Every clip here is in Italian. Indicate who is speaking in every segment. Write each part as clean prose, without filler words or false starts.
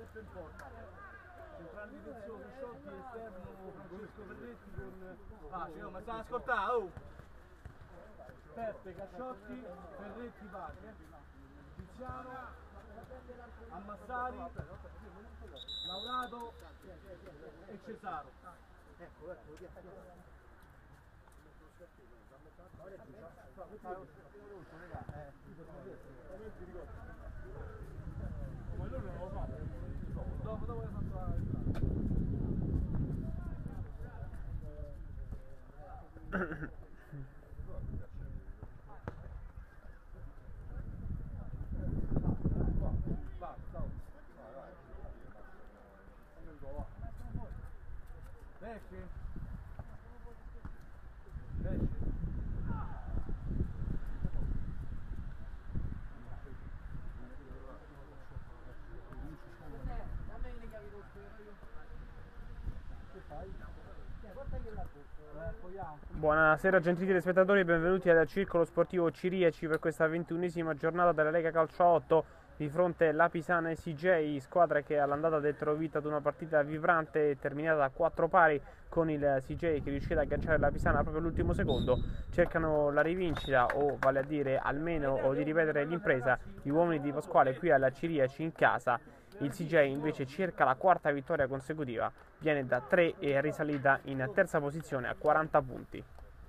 Speaker 1: Centrale di tensione, Sciocchi, esterno, Francesco Ferretti con Pace, ma stanno ascoltando, oh! Peppe, Cacciotti, Ferretti, Pace, Tiziano, Ammassari, Laurato e Cesaro. Dopo hai fatto la Esci?
Speaker 2: Buonasera gentili telespettatori e benvenuti al Circolo Sportivo Ciriaci per questa 21esima giornata della Lega Calcio 8 di fronte alla Pisana SJ, squadra che all'andata dettero vita ad una partita vibrante terminata a 4 pari con il CJ che riuscì ad agganciare la Pisana proprio all'ultimo secondo. Cercano la rivincita o vale a dire almeno o di ripetere l'impresa gli uomini di Pasquale qui alla Ciriaci in casa. Il CJ invece cerca la quarta vittoria consecutiva, viene da 3 e è risalita in terza posizione a 40 punti.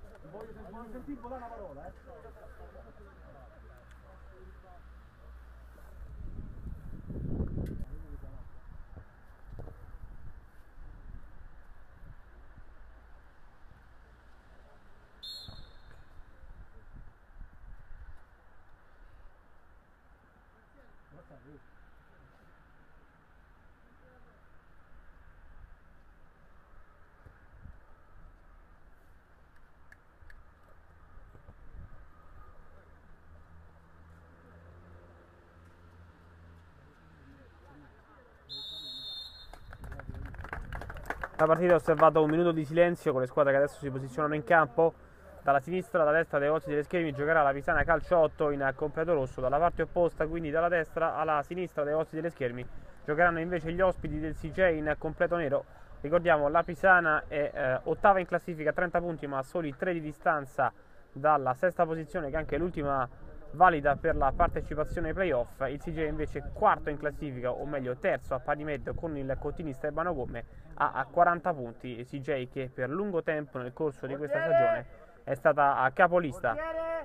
Speaker 2: La partita ha osservato un minuto di silenzio con le squadre che adesso si posizionano in campo. Dalla sinistra alla destra dei volti delle schermi giocherà la Pisana Calcio 8 in completo rosso. Dalla parte opposta, quindi dalla destra alla sinistra dei volti delle schermi, giocheranno invece gli ospiti del CJ in completo nero. Ricordiamo, la Pisana è ottava in classifica a 30 punti, ma a soli 3 di distanza dalla sesta posizione, che è anche l'ultima valida per la partecipazione ai playoff. Il CJ invece quarto in classifica, o meglio terzo a pari merito con il cottinista Ebano Gomme a 40 punti. Il CJ che per lungo tempo nel corso di questa stagione è stata a capolista.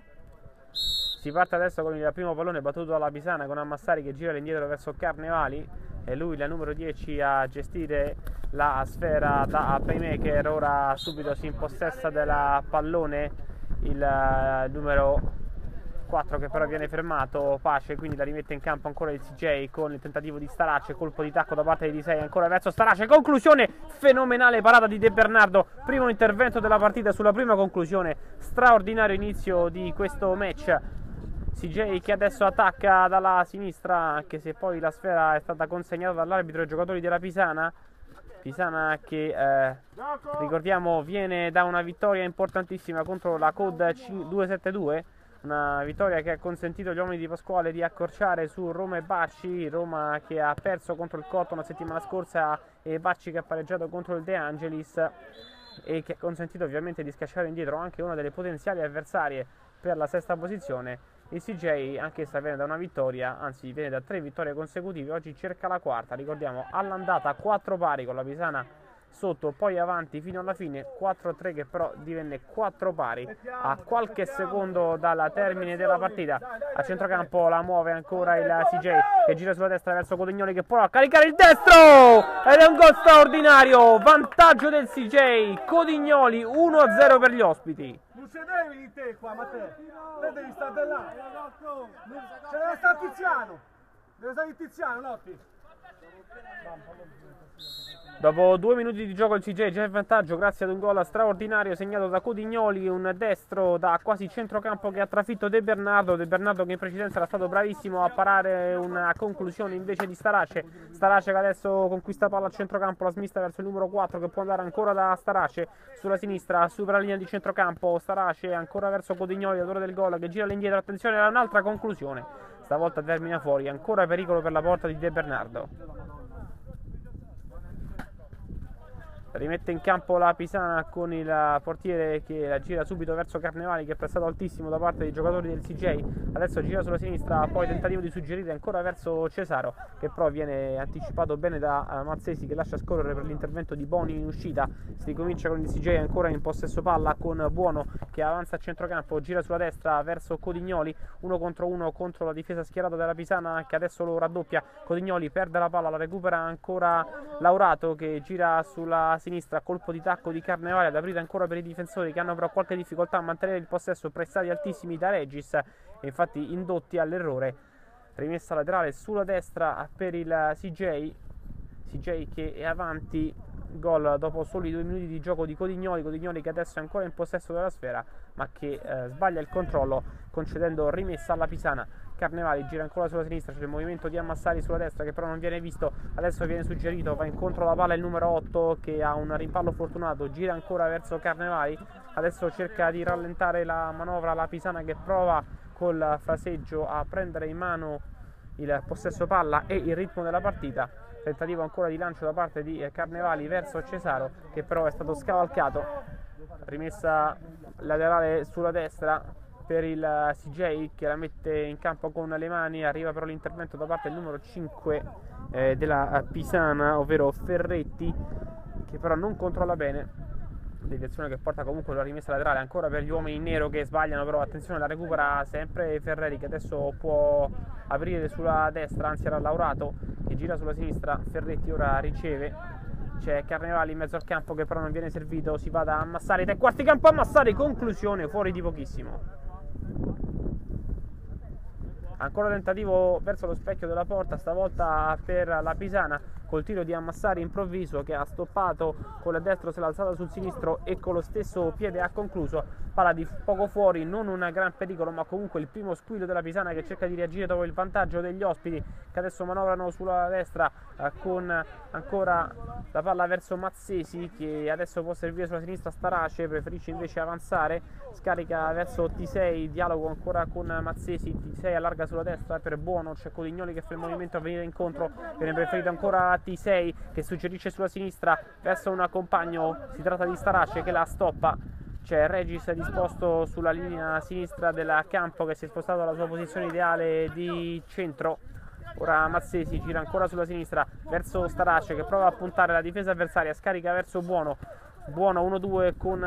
Speaker 2: Si parte adesso con il primo pallone battuto dalla Pisana con Ammassari che gira all'indietro verso Carnevali. È lui la numero 10 a gestire la sfera da playmaker. Ora subito si impossessa del pallone il numero 4 che però viene fermato, Pace, quindi la rimette in campo ancora il CJ con il tentativo di Starace, colpo di tacco da parte di Disei ancora verso Starace, conclusione fenomenale, parata di De Bernardo, primo intervento della partita sulla prima conclusione, straordinario inizio di questo match. CJ che adesso attacca dalla sinistra, anche se poi la sfera è stata consegnata dall'arbitro ai giocatori della Pisana. Pisana che ricordiamo viene da una vittoria importantissima contro la Code 272, una vittoria che ha consentito agli uomini di Pasquale di accorciare su Roma e Bacci. Roma che ha perso contro il Cotto la settimana scorsa e Bacci che ha pareggiato contro il De Angelis, e che ha consentito ovviamente di schiacciare indietro anche una delle potenziali avversarie per la sesta posizione. Il CJ anch'essa viene da una vittoria, anzi viene da 3 vittorie consecutive, oggi cerca la quarta. Ricordiamo all'andata 4 pari con la Pisana sotto, poi avanti fino alla fine 4-3 che però divenne 4 pari a qualche secondo dal termine della partita. A centrocampo la muove ancora il CJ che gira sulla destra verso Codignoli che prova a caricare il destro ed è un gol straordinario, vantaggio del CJ, Codignoli 1-0 per gli ospiti.
Speaker 1: Non se devi di te qua, Matteo. Te devi stare là. Ce deve stare Tiziano. Deve stare Tiziano, Notti.
Speaker 2: Dopo 2 minuti di gioco il CJ è già in vantaggio grazie ad un gol straordinario segnato da Codignoli, un destro da quasi centrocampo che ha trafitto De Bernardo. De Bernardo che in precedenza era stato bravissimo a parare una conclusione invece di Starace. Starace che adesso conquista palla a centrocampo, la smista verso il numero 4 che può andare ancora da Starace sulla sinistra, supera la linea di centrocampo. Starace ancora verso Codignoli, l'autore del gol che gira all'indietro, attenzione era un'altra conclusione, stavolta termina fuori, ancora pericolo per la porta di De Bernardo. rimette in campo la Pisana con il portiere che la gira subito verso Carnevali, che è prestato altissimo da parte dei giocatori del CJ. Adesso gira sulla sinistra, poi tentativo di suggerire ancora verso Cesaro, che però viene anticipato bene da Mazzesi, che lascia scorrere per l'intervento di Boni in uscita. Si ricomincia con il CJ ancora in possesso palla con Buono che avanza a centrocampo, gira sulla destra verso Codignoli, 1 contro 1 contro la difesa schierata della Pisana, che adesso lo raddoppia. Codignoli perde la palla, la recupera ancora Laurato, che gira sulla sinistra, colpo di tacco di Carnevali ad aprire ancora per i difensori, che hanno però qualche difficoltà a mantenere il possesso, pressati altissimi da Regis e infatti indotti all'errore. Rimessa laterale sulla destra per il CJ che è avanti, gol dopo soli 2 minuti di gioco di Codignoli che adesso è ancora in possesso della sfera, ma che sbaglia il controllo concedendo rimessa alla Pisana. Carnevali gira ancora sulla sinistra, c'è il movimento di Ammassari sulla destra che però non viene visto, adesso viene suggerito, va incontro alla palla il numero 8 che ha un rimpallo fortunato, gira ancora verso Carnevali, adesso cerca di rallentare la manovra la Pisana, che prova col fraseggio a prendere in mano il possesso palla e il ritmo della partita. Tentativo ancora di lancio da parte di Carnevali verso Cesaro, che però è stato scavalcato. Rimessa laterale sulla destra per il CJ, che la mette in campo con le mani, arriva però l'intervento da parte del numero 5 della Pisana, ovvero Ferretti, che però non controlla bene. Deviazione che porta comunque la rimessa laterale ancora per gli uomini in nero, che sbagliano, però attenzione, la recupera sempre Ferreri, che adesso può aprire sulla destra, anzi era Laurato che gira sulla sinistra. Ferretti ora riceve, c'è Carnevali in mezzo al campo che però non viene servito, si va da Ammassari, 3 quarti campo Ammassari, conclusione fuori di pochissimo. Ancora tentativo verso lo specchio della porta, stavolta per la Pisana, col tiro di Ammassari improvviso, che ha stoppato con il destro, se l'ha alzata sul sinistro e con lo stesso piede ha concluso. Palla di poco fuori, non un gran pericolo, ma comunque il primo squillo della Pisana, che cerca di reagire dopo il vantaggio degli ospiti, che adesso manovrano sulla destra con ancora la palla verso Mazzesi, che adesso può servire sulla sinistra. Starace preferisce invece avanzare, scarica verso T6, dialogo ancora con Mazzesi, T6 allarga sulla destra per Buono, c'è Codignoli che fa il movimento a venire incontro, viene preferito ancora T6 che suggerisce sulla sinistra verso un compagno, si tratta di Starace che la stoppa. C'è Regis disposto sulla linea sinistra del campo, che si è spostato dalla sua posizione ideale di centro. Ora Mazzesi gira ancora sulla sinistra verso Starace, che prova a puntare la difesa avversaria, scarica verso Buono 1-2 con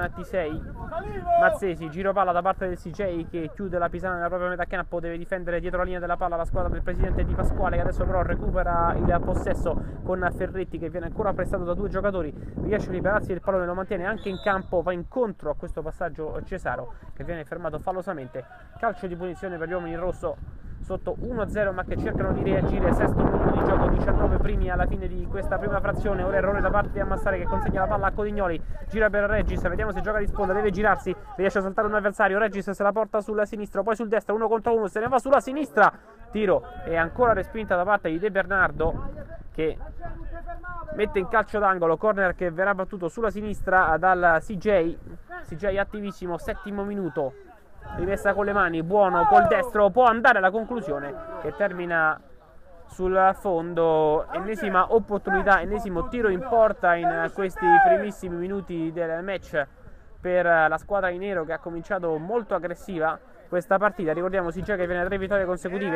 Speaker 2: T6. Mazzesi, giro palla da parte del CJ, che chiude la Pisana nella propria metà campo, deve difendere dietro la linea della palla la squadra del presidente Di Pasquale, che adesso però recupera il possesso con Ferretti, che viene ancora prestato da 2 giocatori, riesce a liberarsi del pallone, lo mantiene anche in campo, va incontro a questo passaggio Cesaro, che viene fermato fallosamente. Calcio di punizione per gli uomini in rosso, sotto 1-0, ma che cercano di reagire. Sesto minuto di gioco, 19 primi alla fine di questa prima frazione. Ora errore da parte di Ammassari, che consegna la palla a Codignoli, gira per Regis, vediamo se gioca di sponda, deve girarsi, riesce a saltare un avversario. Regis se la porta sulla sinistra, poi sul destra, 1 contro 1, se ne va sulla sinistra, tiro è ancora respinta da parte di De Bernardo, che mette in calcio d'angolo, corner che verrà battuto sulla sinistra dal CJ attivissimo. Settimo minuto, rimessa con le mani, Buono col destro, può andare alla conclusione, che termina sul fondo. Ennesima opportunità, ennesimo tiro in porta in questi primissimi minuti del match per la squadra in nero, che ha cominciato molto aggressiva questa partita. Ricordiamo CJ che viene a 3 vittorie consecutive,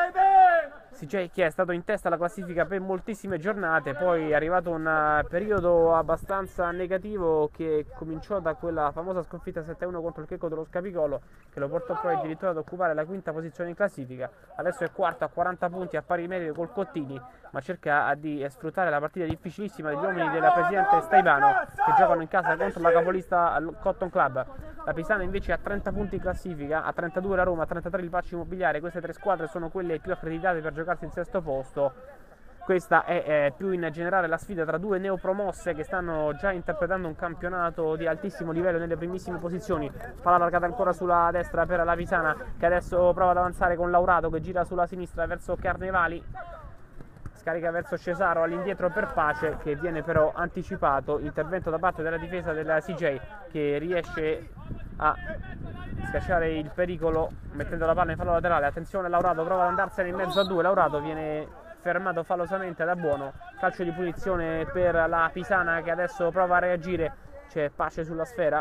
Speaker 2: CJ che è stato in testa alla classifica per moltissime giornate, poi è arrivato un periodo abbastanza negativo che cominciò da quella famosa sconfitta 7-1 contro il Checco dello Scapicolo, che lo portò poi addirittura ad occupare la quinta posizione in classifica. Adesso è quarto a 40 punti, a pari merito col Cottini, ma cerca di sfruttare la partita difficilissima degli uomini della presidente Staivano, che giocano in casa contro la capolista Cotton Club. La Pisana invece ha 30 punti in classifica, a 32 la Roma, a 33 il Bacci Immobiliare. Queste 3 squadre sono quelle più accreditate per giocarsi il sesto posto. Questa è più in generale la sfida tra 2 neopromosse che stanno già interpretando un campionato di altissimo livello nelle primissime posizioni. Palla allargata ancora sulla destra per la Pisana, che adesso prova ad avanzare con Laurato, che gira sulla sinistra verso Carnevali, scarica verso Cesaro all'indietro per Pace, che viene però anticipato. Intervento da parte della difesa della CJ, che riesce a scacciare il pericolo mettendo la palla in fallo laterale. Attenzione, Laurato prova ad andarsene in mezzo a 2, Laurato viene fermato fallosamente da Buono. Calcio di punizione per la Pisana che adesso prova a reagire. C'è Pace sulla sfera.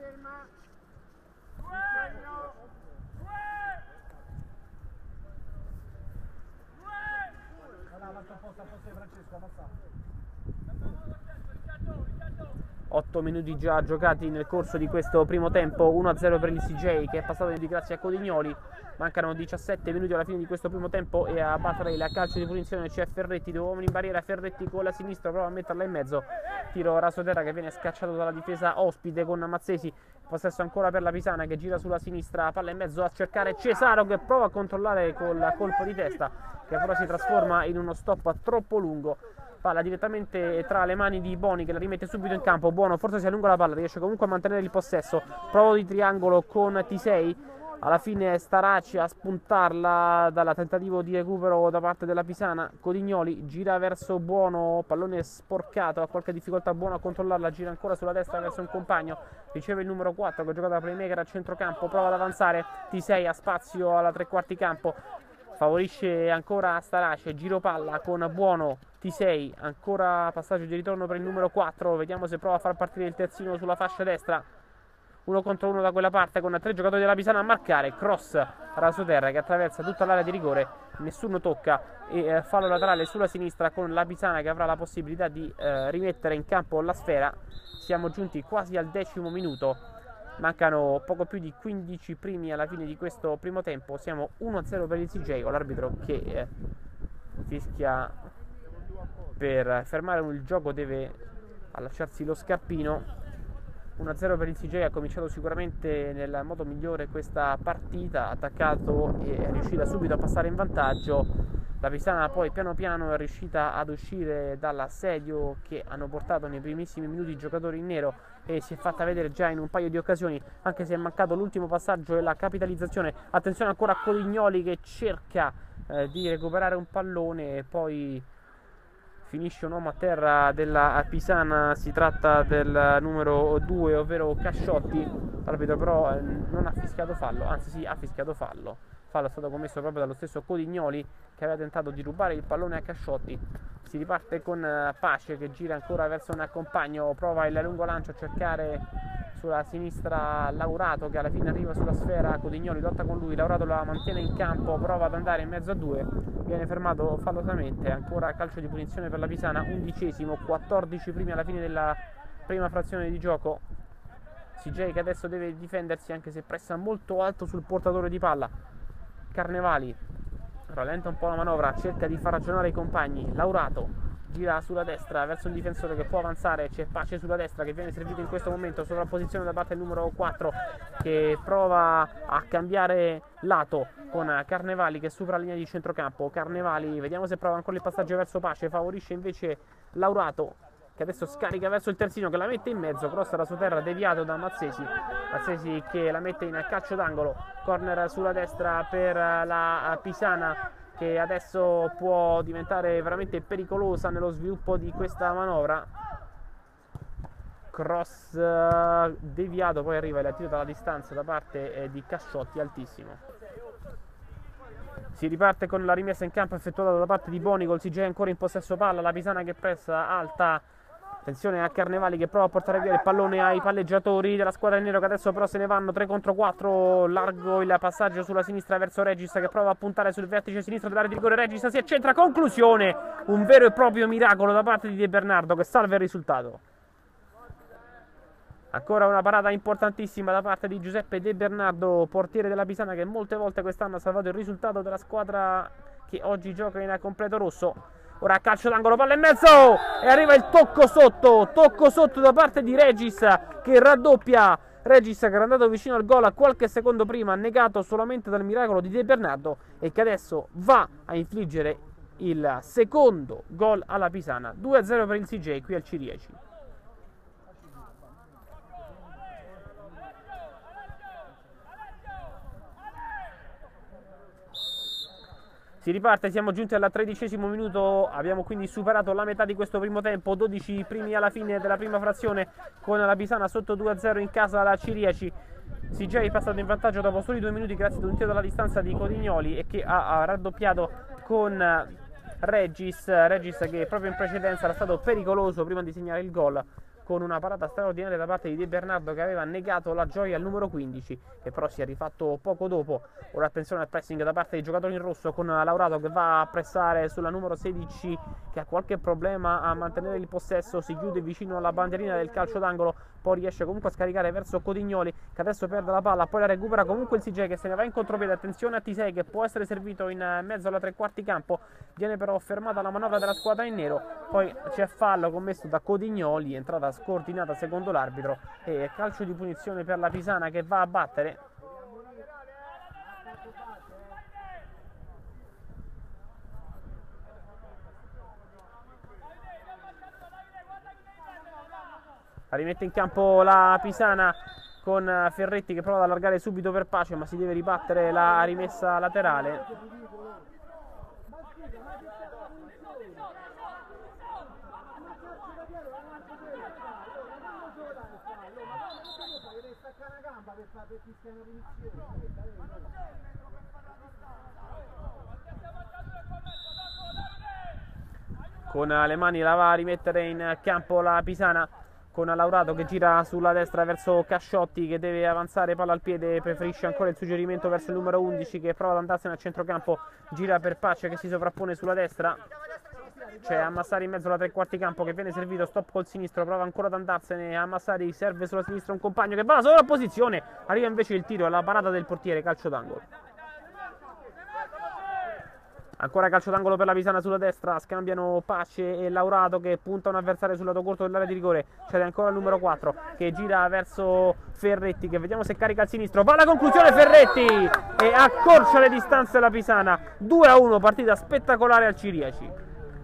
Speaker 2: Otto minuti già giocati nel corso di questo primo tempo, 1-0 per il CJ che è passato grazie a Codignoli. Mancano 17 minuti alla fine di questo primo tempo e a battere il calcio di punizione c'è Ferretti, 2 uomini in barriera, Ferretti con la sinistra prova a metterla in mezzo, tiro rasoterra che viene scacciato dalla difesa ospite con Mazzesi, possesso ancora per la Pisana che gira sulla sinistra, palla in mezzo a cercare Cesaro che prova a controllare col colpo di testa che però si trasforma in uno stop troppo lungo. Palla direttamente tra le mani di Boni che la rimette subito in campo. Buono forse si allunga la palla, riesce comunque a mantenere il possesso, provo di triangolo con T6, alla fine Staraci a spuntarla dal tentativo di recupero da parte della Pisana. Codignoli gira verso Buono, pallone sporcato, ha qualche difficoltà Buono a controllarla, gira ancora sulla destra verso un compagno, riceve il numero 4 che gioca da playmaker a centrocampo, prova ad avanzare, T6 ha spazio alla tre quarti campo, favorisce ancora Starace, giro palla con Buono, T6, ancora passaggio di ritorno per il numero 4, vediamo se prova a far partire il terzino sulla fascia destra, 1 contro 1 da quella parte con 3 giocatori della Pisana a marcare, cross rasoterra che attraversa tutta l'area di rigore, nessuno tocca e fallo laterale sulla sinistra con la Pisana che avrà la possibilità di rimettere in campo la sfera. Siamo giunti quasi al 10° minuto. Mancano poco più di 15 primi alla fine di questo primo tempo. Siamo 1-0 per il CJ con l'arbitro che fischia per fermare il gioco, deve allacciarsi lo scarpino. 1-0 per il CJ, ha cominciato sicuramente nel modo migliore questa partita, attaccato e è riuscita subito a passare in vantaggio. La Pisana poi piano piano è riuscita ad uscire dall'assedio che hanno portato nei primissimi minuti i giocatori in nero e si è fatta vedere già in un paio di occasioni, anche se è mancato l'ultimo passaggio e la capitalizzazione. Attenzione ancora a Codignoli che cerca di recuperare un pallone e poi finisce un uomo a terra della Pisana, si tratta del numero 2 ovvero Casciotti. L'arbitro però non ha fischiato fallo, anzi sì, ha fischiato fallo. Fallo è stato commesso proprio dallo stesso Codignoli che aveva tentato di rubare il pallone a Casciotti. Si riparte con Pace che gira ancora verso un compagno, prova il lungo lancio a cercare sulla sinistra Laurato che alla fine arriva sulla sfera, Codignoli lotta con lui, Laurato la mantiene in campo, prova ad andare in mezzo a 2, viene fermato fallosamente, ancora calcio di punizione per la Pisana, 11°, 14 primi alla fine della prima frazione di gioco. CJ che adesso deve difendersi anche se pressa molto alto sul portatore di palla. Carnevali rallenta un po' la manovra, cerca di far ragionare i compagni, Laurato gira sulla destra verso il difensore che può avanzare, c'è Pace sulla destra che viene servito in questo momento, sovrapposizione da parte del numero 4 che prova a cambiare lato con Carnevali che supera la linea di centrocampo. Carnevali, vediamo se prova ancora il passaggio verso Pace, favorisce invece Laurato che adesso scarica verso il terzino che la mette in mezzo, cross rasoterra deviato da Mazzesi, Mazzesi che la mette in calcio d'angolo, corner sulla destra per la Pisana che adesso può diventare veramente pericolosa nello sviluppo di questa manovra. Cross deviato, poi arriva il tiro dalla distanza da parte di Casciotti, altissimo. Si riparte con la rimessa in campo effettuata da parte di Boni, col CJ ancora in possesso palla, la Pisana che pressa alta. Attenzione a Carnevali che prova a portare via il pallone ai palleggiatori della squadra in nero che adesso però se ne vanno 3 contro 4, largo il passaggio sulla sinistra verso Regis che prova a puntare sul vertice sinistro dell'area di rigore, Regis si accentra, conclusione, un vero e proprio miracolo da parte di De Bernardo che salva il risultato. Ancora una parata importantissima da parte di Giuseppe De Bernardo, portiere della Pisana che molte volte quest'anno ha salvato il risultato della squadra che oggi gioca in completo rosso. Ora calcio d'angolo, palla in mezzo e arriva il tocco sotto da parte di Regis che raddoppia. Regis che era andato vicino al gol a qualche secondo prima, negato solamente dal miracolo di De Bernardo e che adesso va a infliggere il secondo gol alla Pisana. 2-0 per il CJ qui al Cirieci. Si riparte, siamo giunti al 13° minuto, abbiamo quindi superato la metà di questo primo tempo, 12 primi alla fine della prima frazione con la Pisana sotto 2-0 in casa alla Cirieci. CJ è passato in vantaggio dopo soli 2 minuti grazie ad un tiro dalla distanza di Codignoli e che ha raddoppiato con Regis che proprio in precedenza era stato pericoloso prima di segnare il gol con una parata straordinaria da parte di De Bernardo, che aveva negato la gioia al numero 15, che però si è rifatto poco dopo. Ora attenzione al pressing da parte dei giocatori in rosso, con Laurato che va a pressare sulla numero 16, che ha qualche problema a mantenere il possesso. Si chiude vicino alla bandierina del calcio d'angolo, poi riesce comunque a scaricare verso Codignoli, che adesso perde la palla, poi la recupera comunque il CJ, che se ne va in contropiede. Attenzione a Tisei, che può essere servito in mezzo alla tre quarti campo, viene però fermata la manovra della squadra in nero. Poi c'è fallo commesso da Codignoli, entrata scordinata secondo l'arbitro, e calcio di punizione per la Pisana, che va a battere. La rimette in campo la Pisana con Ferretti, che prova ad allargare subito per Pace, ma si deve ribattere la rimessa laterale. Con le mani la va a rimettere in campo la Pisana, con Laurato che gira sulla destra verso Casciotti, che deve avanzare palla al piede, preferisce ancora il suggerimento verso il numero 11, che prova ad andarsene a centrocampo, gira per Pace che si sovrappone sulla destra. C'è Ammassari in mezzo alla tre quarti campo, che viene servito, stop col sinistro, prova ancora ad andarsene. Ammassari serve sulla sinistra un compagno che va alla sovrapposizione, arriva invece il tiro alla parata del portiere, calcio d'angolo. Ancora calcio d'angolo per la Pisana sulla destra, scambiano Pace e Laurato, che punta un avversario sul lato corto dell'area di rigore. C'è ancora il numero 4 che gira verso Ferretti, che vediamo se carica al sinistro, va alla conclusione Ferretti e accorcia le distanze la Pisana. 2-1, partita spettacolare al Ciriaci.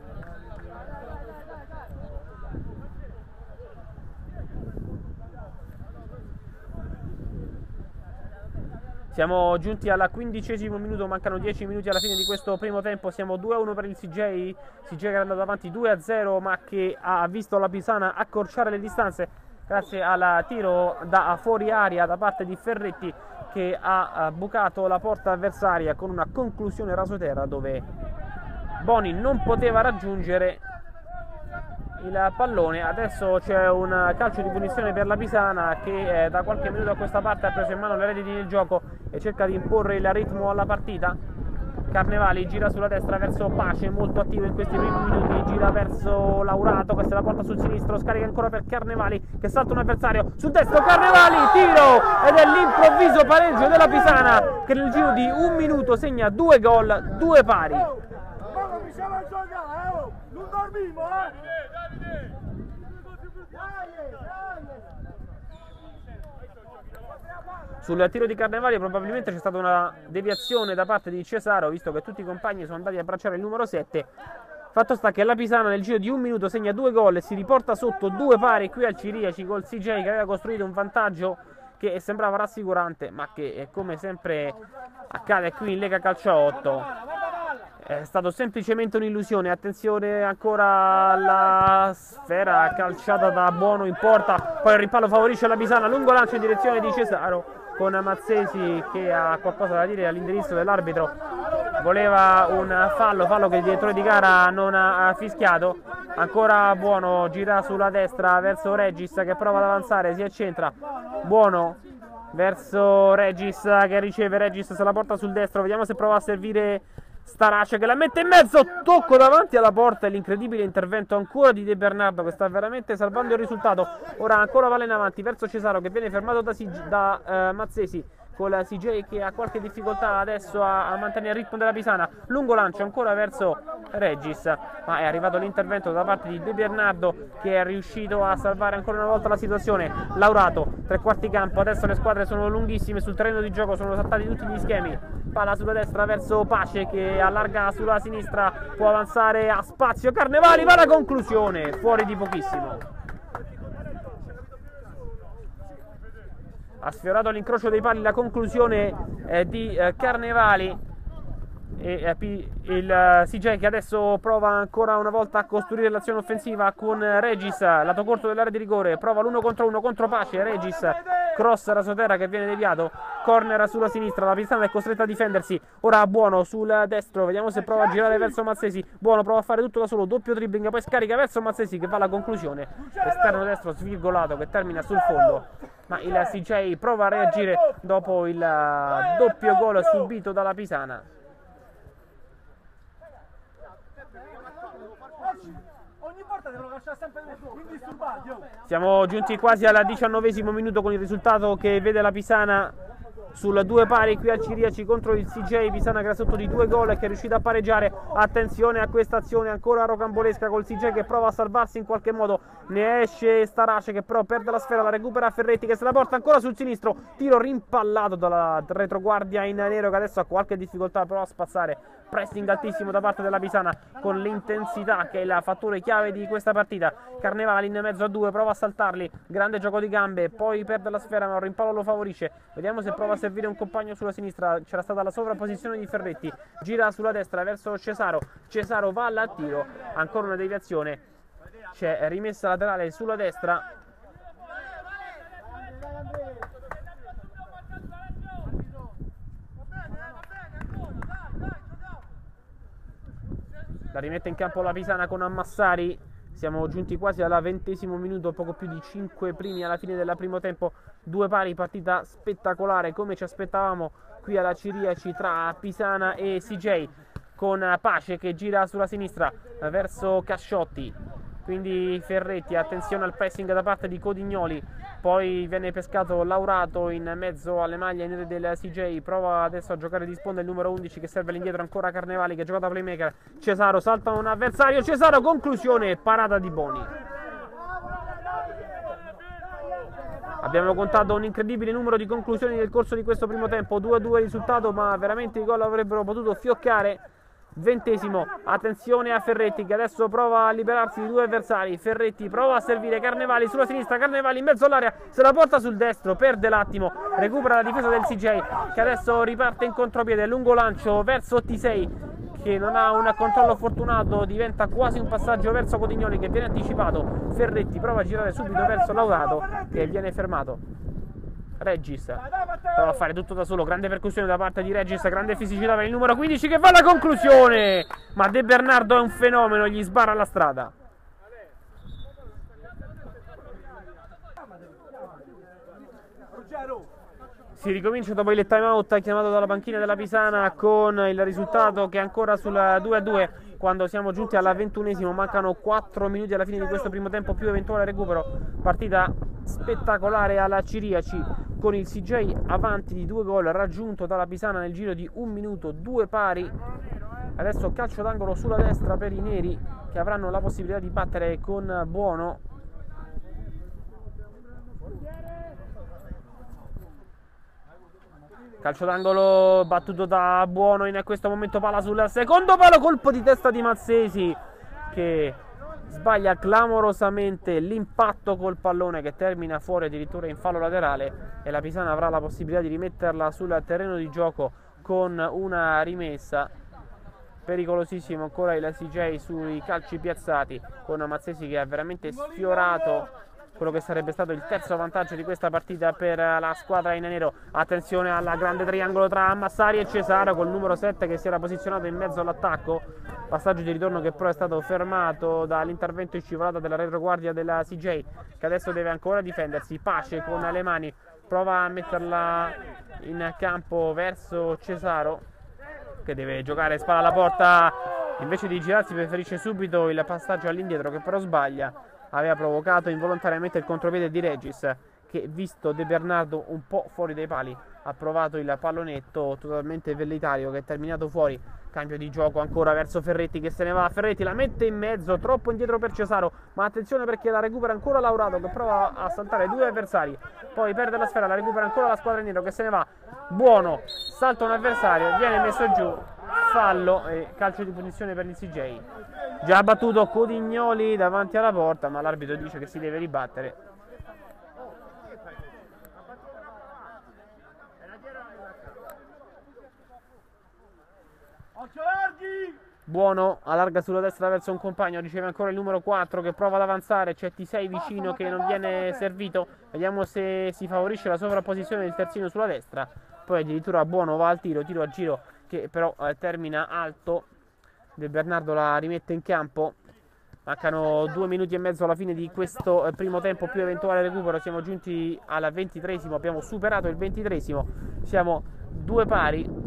Speaker 2: Siamo giunti al 15° minuto, mancano 10 minuti alla fine di questo primo tempo. Siamo 2-1 per il CJ che è andato avanti 2-0, ma che ha visto la Pisana accorciare le distanze grazie al tiro da fuori aria da parte di Ferretti, che ha bucato la porta avversaria con una conclusione rasoterra, dove Boni non poteva raggiungere il pallone. Adesso c'è un calcio di punizione per la Pisana, che da qualche minuto a questa parte ha preso in mano le redini del gioco e cerca di imporre il ritmo alla partita. Carnevali gira sulla destra verso Pace, molto attivo in questi primi minuti, gira verso Laurato che se la porta sul sinistro, scarica ancora per Carnevali che salta un avversario sul destro. Carnevali, tiro, ed è l'improvviso pareggio della Pisana, che nel giro di un minuto segna 2 gol, 2 pari.
Speaker 1: Non dormiamo,
Speaker 2: Sul tiro di Carnevali probabilmente c'è stata una deviazione da parte di Cesaro, visto che tutti i compagni sono andati a abbracciare il numero 7. Fatto sta che la Pisana nel giro di un minuto segna 2 gol e si riporta sotto 2 pari qui al Ciriaci, col CJ che aveva costruito un vantaggio che sembrava rassicurante, ma che come sempre accade qui in Lega Calcio a 8 è stato semplicemente un'illusione. Attenzione ancora alla sfera calciata da Buono in porta, poi il rimpallo favorisce la Pisana, lungo lancio in direzione di Cesaro, con Mazzesi che ha qualcosa da dire all'indirizzo dell'arbitro. Voleva un fallo che il direttore di gara non ha fischiato. Ancora Buono, gira sulla destra verso Regis che prova ad avanzare, si accentra. Buono verso Regis che riceve, Regis se la porta sul destro, vediamo se prova a servire Starace che la mette in mezzo, tocco davanti alla porta e l'incredibile intervento ancora di De Bernardo, che sta veramente salvando il risultato. Ora ancora Vale in avanti verso Cesaro, che viene fermato da Mazzesi, con la CJ che ha qualche difficoltà adesso a mantenere il ritmo della Pisana. Lungo lancio ancora verso Regis, ma è arrivato l'intervento da parte di De Bernardo, che è riuscito a salvare ancora una volta la situazione. Laurato, tre quarti campo, adesso le squadre sono lunghissime sul terreno di gioco, sono saltati tutti gli schemi. Palla sulla destra verso Pace che allarga sulla sinistra, può avanzare a spazio Carnevali, va alla conclusione, fuori di pochissimo. Ha sfiorato l'incrocio dei pali la conclusione di Carnevali, e il CJ che adesso prova ancora una volta a costruire l'azione offensiva con Regis, lato corto dell'area di rigore, prova l'1 contro 1 contro Pace. Regis cross rasoterra che viene deviato, corner sulla sinistra, la Pisana è costretta a difendersi, ora Buono sul destro, vediamo se prova a girare verso Mazzesi, Buono prova a fare tutto da solo, doppio dribbling, poi scarica verso Mazzesi che va alla conclusione, esterno destro svirgolato che termina sul fondo, ma il CJ prova a reagire dopo il doppio gol subito dalla Pisana.
Speaker 1: Ogni volta devono lasciare sempre indisturbati.
Speaker 2: Siamo giunti quasi al 19° minuto con il risultato che vede la Pisana sul 2 pari qui al Ciriaci contro il CJ. Pisana che era sotto di 2 gol e che è riuscita a pareggiare. Attenzione a questa azione ancora rocambolesca col CJ che prova a salvarsi in qualche modo, ne esce Starace che però perde la sfera, la recupera Ferretti che se la porta ancora sul sinistro, tiro rimpallato dalla retroguardia in nero che adesso ha qualche difficoltà, prova a spazzare, pressing altissimo da parte della Pisana con l'intensità che è il fattore chiave di questa partita. Carnevali in mezzo a due, prova a saltarli, grande gioco di gambe, poi perde la sfera ma un rimpallo lo favorisce, vediamo se prova a servire un compagno sulla sinistra, c'era stata la sovrapposizione di Ferretti, gira sulla destra verso Cesaro, Cesaro va al tiro, ancora una deviazione, c'è rimessa laterale sulla destra. La rimette in campo la Pisana con Ammassari. Siamo giunti quasi al 20° minuto, poco più di 5 primi alla fine del primo tempo. 2 pari, partita spettacolare come ci aspettavamo qui alla Ciriaci tra Pisana e CJ, con Pace che gira sulla sinistra verso Casciotti. Quindi Ferretti, attenzione al pressing da parte di Codignoli, poi viene pescato Laurato in mezzo alle maglie nere del CJ, prova adesso a giocare di sponda il numero 11 che serve all'indietro, ancora Carnevali che gioca da playmaker, Cesaro salta un avversario, Cesaro conclusione, parata di Boni. Abbiamo contato un incredibile numero di conclusioni nel corso di questo primo tempo, 2-2 risultato, ma veramente i gol avrebbero potuto fioccare. 20°, attenzione a Ferretti che adesso prova a liberarsi di 2 avversari. Ferretti prova a servire Carnevali sulla sinistra, Carnevali in mezzo all'area, se la porta sul destro, perde l'attimo, recupera la difesa del CJ che adesso riparte in contropiede, lungo lancio verso T6 che non ha un controllo fortunato, diventa quasi un passaggio verso Codignoli che viene anticipato. Ferretti prova a girare subito verso Laurato che viene fermato. Regis prova a fare tutto da solo, grande percussione da parte di Regis, grande fisicità per il numero 15 che va alla conclusione, ma De Bernardo è un fenomeno, gli sbarra la strada. Si ricomincia dopo il time out chiamato dalla panchina della Pisana con il risultato che è ancora sul 2-2 quando siamo giunti alla 21°, mancano 4 minuti alla fine di questo primo tempo più eventuale recupero. Partita spettacolare alla Ciriaci con il CJ avanti di 2 gol, raggiunto dalla Pisana nel giro di 1 minuto, 2 pari. Adesso calcio d'angolo sulla destra per i neri che avranno la possibilità di battere con Buono. Calcio d'angolo battuto da Buono in questo momento, palla sul secondo palo, colpo di testa di Mazzesi che sbaglia clamorosamente l'impatto col pallone che termina fuori addirittura in fallo laterale e la Pisana avrà la possibilità di rimetterla sul terreno di gioco con una rimessa. Pericolosissimo ancora il CJ sui calci piazzati con Mazzesi che ha veramente sfiorato quello che sarebbe stato il terzo vantaggio di questa partita per la squadra in nero. Attenzione al grande triangolo tra Ammassari e Cesaro col numero 7 che si era posizionato in mezzo all'attacco, passaggio di ritorno che però è stato fermato dall'intervento in scivolata della retroguardia della CJ che adesso deve ancora difendersi. Pace con le mani prova a metterla in campo verso Cesaro che deve giocare spalla alla porta, invece di girarsi preferisce subito il passaggio all'indietro che però sbaglia. Aveva provocato involontariamente il contropiede di Regis che, visto De Bernardo un po' fuori dai pali, ha provato il pallonetto totalmente velleitario che è terminato fuori. Cambio di gioco ancora verso Ferretti che se ne va, Ferretti la mette in mezzo, troppo indietro per Cesaro, ma attenzione perché la recupera ancora Laurato che prova a saltare 2 avversari, poi perde la sfera, la recupera ancora la squadra nero che se ne va. Buono, salta un avversario, viene messo giù, fallo e calcio di punizione per il CJ. Già battuto Codignoli davanti alla porta, ma l'arbitro dice che si deve ribattere.
Speaker 1: Occhio larghi!
Speaker 2: Buono allarga sulla destra verso un compagno, riceve ancora il numero 4 che prova ad avanzare, c'è T6 vicino che non viene servito, vediamo se si favorisce la sovrapposizione del terzino sulla destra, poi addirittura Buono va al tiro a giro che però termina alto. De Bernardo la rimette in campo, mancano 2 minuti e mezzo alla fine di questo primo tempo più eventuale recupero, siamo giunti al 23esimo, abbiamo superato il 23esimo, siamo 2 pari.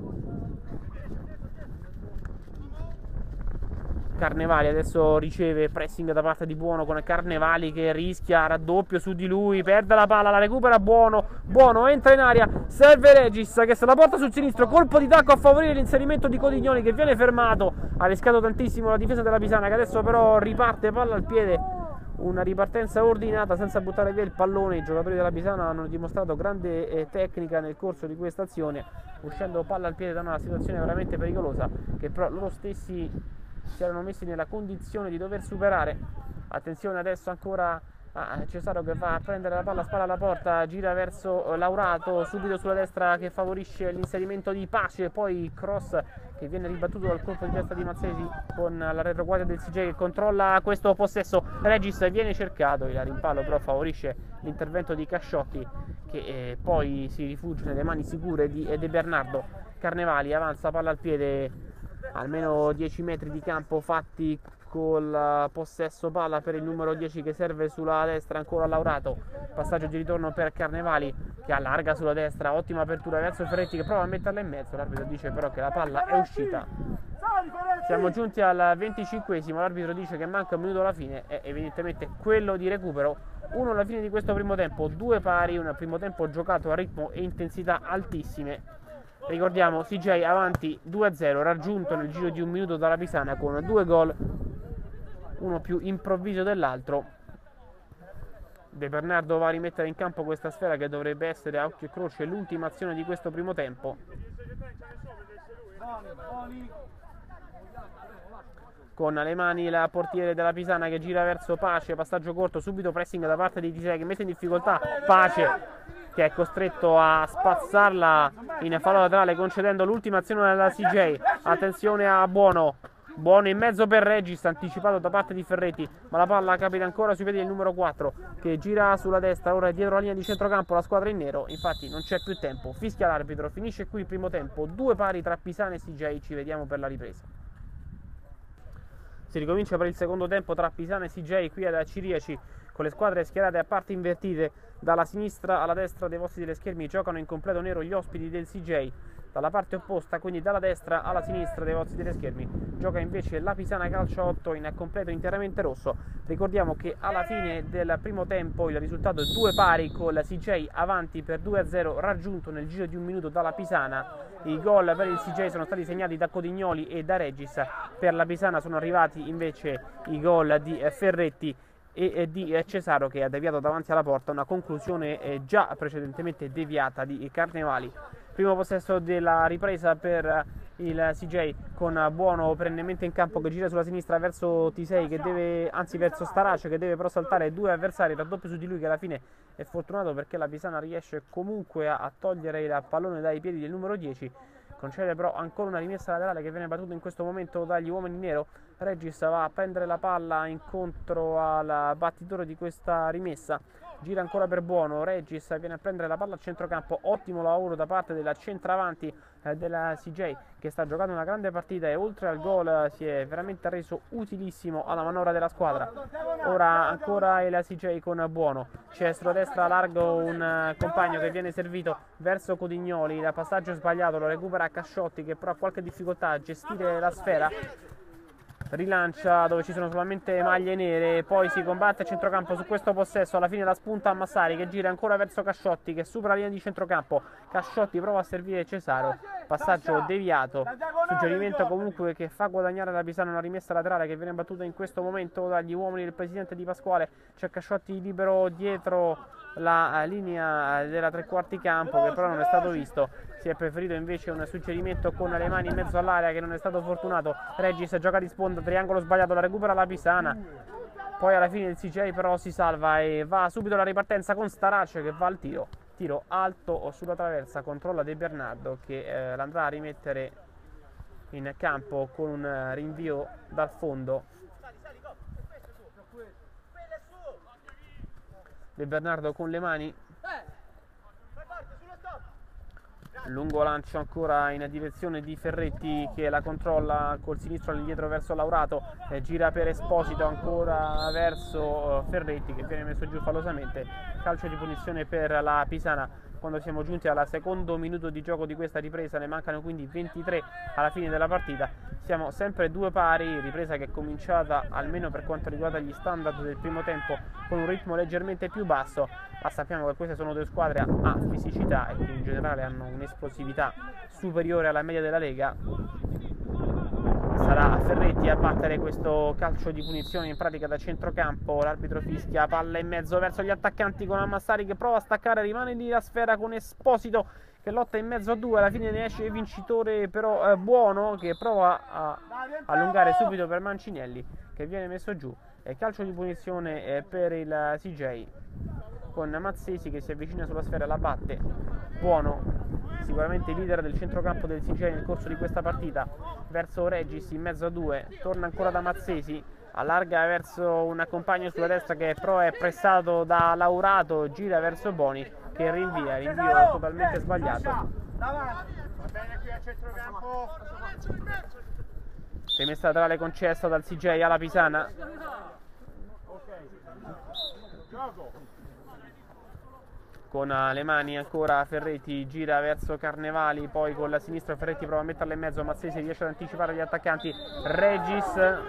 Speaker 2: Carnevali adesso riceve pressing da parte di Buono con Carnevali che rischia raddoppio su di lui, perde la palla, la recupera Buono entra in aria, serve Regis che se la porta sul sinistro, colpo di tacco a favorire l'inserimento di Codignoli che viene fermato, ha rischiato tantissimo la difesa della Pisana che adesso però riparte palla al piede, una ripartenza ordinata senza buttare via il pallone. I giocatori della Pisana hanno dimostrato grande tecnica nel corso di questa azione, uscendo palla al piede da una situazione veramente pericolosa che però loro stessi si erano messi nella condizione di dover superare. Attenzione adesso ancora a Cesaro che va a prendere la palla, spalla alla porta, gira verso Laurato, subito sulla destra che favorisce l'inserimento di Pace, poi cross che viene ribattuto dal colpo di testa di Mazzesi con la retroguardia del CJ che controlla questo possesso. Regis viene cercato, il rimpallo però favorisce l'intervento di Casciotti che poi si rifugia nelle mani sicure di De Bernardo. Carnevali avanza, palla al piede, almeno 10 metri di campo fatti col possesso palla per il numero 10 che serve sulla destra, ancora Laurato, passaggio di ritorno per Carnevali che allarga sulla destra, ottima apertura verso Ferretti che prova a metterla in mezzo, l'arbitro dice però che la palla è uscita. Siamo giunti al 25esimo, l'arbitro dice che manca un minuto alla fine, è evidentemente quello di recupero. 1 alla fine di questo primo tempo, 2 pari, un primo tempo giocato a ritmo e intensità altissime. Ricordiamo CJ avanti 2-0, raggiunto nel giro di un minuto dalla Pisana con 2 gol, uno più improvviso dell'altro. De Bernardo va a rimettere in campo questa sfera che dovrebbe essere a occhio e croce l'ultima azione di questo primo tempo. Con alle mani la portiere della Pisana che gira verso Pace, passaggio corto, subito pressing da parte di T6 che mette in difficoltà Pace che è costretto a spazzarla in fallo laterale concedendo l'ultima azione della CJ. Attenzione a Buono in mezzo per Regis, anticipato da parte di Ferretti, ma la palla capita ancora sui piedi del numero 4 che gira sulla destra, ora è dietro la linea di centrocampo la squadra in nero, infatti non c'è più tempo, fischia l'arbitro, finisce qui il primo tempo, 2 pari tra Pisana e CJ, ci vediamo per la ripresa. Si ricomincia per il secondo tempo tra Pisana e CJ qui ad Ciriaci, con le squadre schierate a parti invertite. Dalla sinistra alla destra dei vostri teleschermi giocano in completo nero gli ospiti del CJ. Dalla parte opposta, quindi dalla destra alla sinistra dei vostri teleschermi, gioca invece la Pisana Calcio 8 in completo interamente rosso. Ricordiamo che alla fine del primo tempo il risultato è 2 pari, con la CJ avanti per 2-0 raggiunto nel giro di un minuto dalla Pisana. I gol per il CJ sono stati segnati da Codignoli e da Regis, per la Pisana sono arrivati invece i gol di Ferretti e di Cesaro che ha deviato davanti alla porta una conclusione già precedentemente deviata di Carnevali. Primo possesso della ripresa per il CJ con Buono perennemente in campo che gira sulla sinistra verso T6 che deve, anzi verso Starace che deve però saltare 2 avversari, raddoppio su di lui che alla fine è fortunato perché la Pisana riesce comunque a togliere il pallone dai piedi del numero 10. Concede però ancora una rimessa laterale che viene battuta in questo momento dagli uomini in nero. Regis va a prendere la palla incontro al battitore di questa rimessa, gira ancora per Buono, Regis viene a prendere la palla a centrocampo, ottimo lavoro da parte della centravanti della CJ che sta giocando una grande partita e oltre al gol si è veramente reso utilissimo alla manovra della squadra. Ora ancora il CJ con Buono, c'è sulla destra largo un compagno che viene servito verso Codignoli, il passaggio sbagliato, lo recupera Casciotti che però ha qualche difficoltà a gestire la sfera, rilancia dove ci sono solamente maglie nere, poi si combatte a centrocampo su questo possesso, alla fine la spunta a Massari che gira ancora verso Casciotti che supera la linea di centrocampo, Casciotti prova a servire Cesaro, passaggio deviato, suggerimento comunque che fa guadagnare la Pisana una rimessa laterale che viene battuta in questo momento dagli uomini del presidente Di Pasquale. C'è Casciotti libero dietro la linea della tre quarti campo che però non è stato visto, si è preferito invece un suggerimento con le mani in mezzo all'area che non è stato fortunato. Regis gioca di sponda, triangolo sbagliato, la recupera la Pisana, poi alla fine il CJ però si salva e va subito alla ripartenza con Starace che va al tiro alto o sulla traversa, controlla De Bernardo che l'andrà a rimettere in campo con un rinvio dal fondo. De Bernardo con le mani, lungo lancio ancora in direzione di Ferretti che la controlla col sinistro all'indietro verso Laurato, gira per Esposito ancora verso Ferretti che viene messo giù fallosamente. Calcio di punizione per la Pisana quando siamo giunti al secondo minuto di gioco di questa ripresa, ne mancano quindi 23 alla fine della partita. Siamo sempre 2 pari, ripresa che è cominciata, almeno per quanto riguarda gli standard del primo tempo, con un ritmo leggermente più basso, ma sappiamo che queste sono 2 squadre a fisicità e che in generale hanno un'esplosività superiore alla media della Lega. Sarà Ferretti a battere questo calcio di punizione in pratica da centrocampo. L'arbitro fischia, palla in mezzo verso gli attaccanti con Ammassari che prova a staccare, rimane lì la sfera con Esposito che lotta in mezzo a 2, alla fine ne esce vincitore però Buono che prova a allungare subito per Mancinelli che viene messo giù. E calcio di punizione per il CJ con Mazzesi che si avvicina sulla sfera e la batte. Buono, sicuramente leader del centrocampo del CJ nel corso di questa partita, verso Regis in mezzo a 2, torna ancora da Mazzesi, allarga verso un compagno sulla destra che però è pressato da Laurato, gira verso Boni che rinvia, rinvio totalmente sbagliato.
Speaker 1: Va bene qui a centrocampo.
Speaker 2: Rimessa laterale concessa dal CJ alla Pisana.
Speaker 1: Gioco.
Speaker 2: Con le mani ancora Ferretti, gira verso Carnevali, poi con la sinistra Ferretti prova a metterla in mezzo, Mazzesi riesce ad anticipare gli attaccanti, Regis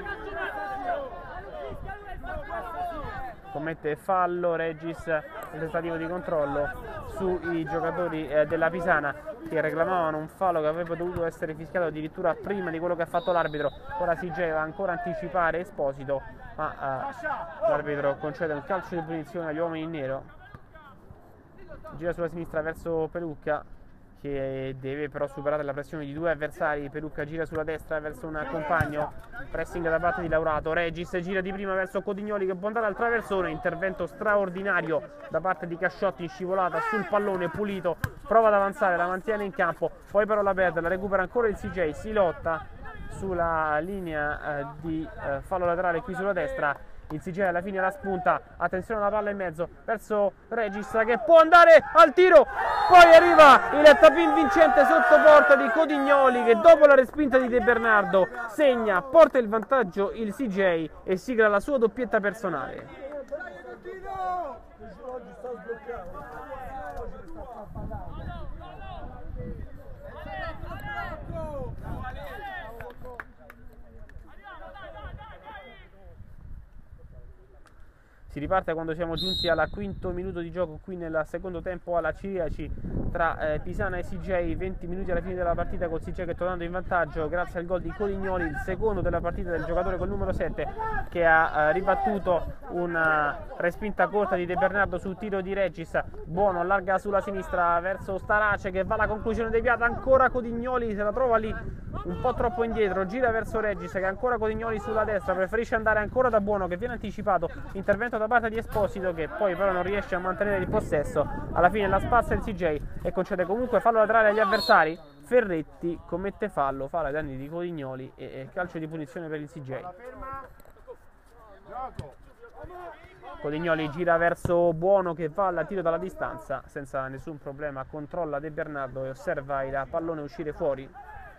Speaker 2: commette fallo, Regis il tentativo di controllo sui giocatori della Pisana che reclamavano un fallo che avrebbe dovuto essere fischiato addirittura prima di quello che ha fatto l'arbitro. Ora si va ancora a anticipare Esposito, ma l'arbitro concede un calcio di punizione agli uomini in nero. Gira sulla sinistra verso Pelucca che deve però superare la pressione di 2 avversari. Pelucca gira sulla destra verso un compagno, pressing da parte di Laurato. Regis gira di prima verso Codignoli che può andare al traversone, intervento straordinario da parte di Casciotti in scivolata sul pallone pulito, prova ad avanzare, la mantiene in campo, poi però la perde, la recupera ancora il CJ, si lotta sulla linea di fallo laterale qui sulla destra. Il CJ alla fine la spunta, attenzione alla palla in mezzo verso Regis che può andare al tiro, poi arriva il tapin vincente sotto porta di Codignoli che dopo la respinta di De Bernardo segna, porta il vantaggio il CJ e sigla la sua doppietta personale. Si riparte quando siamo giunti al quinto minuto di gioco qui nel secondo tempo alla Ciriaci tra Pisana e CJ, 20 minuti alla fine della partita col CJ che è tornando in vantaggio grazie al gol di Codignoli, il secondo della partita del giocatore col numero 7 che ha ribattuto una respinta corta di De Bernardo sul tiro di Regis. Buono allarga sulla sinistra verso Starace che va alla conclusione deviata, ancora Codignoli se la trova lì un po' troppo indietro, gira verso Regis che ancora Codignoli sulla destra, preferisce andare ancora da Buono che viene anticipato, intervento da parte di Esposito che poi però non riesce a mantenere il possesso, alla fine la spazza il CJ e concede comunque fallo laterale agli avversari. Ferretti commette fallo ai danni di Codignoli e calcio di punizione per il CJ. Codignoli gira verso Buono che va al tiro dalla distanza senza nessun problema, controlla De Bernardo e osserva il pallone uscire fuori.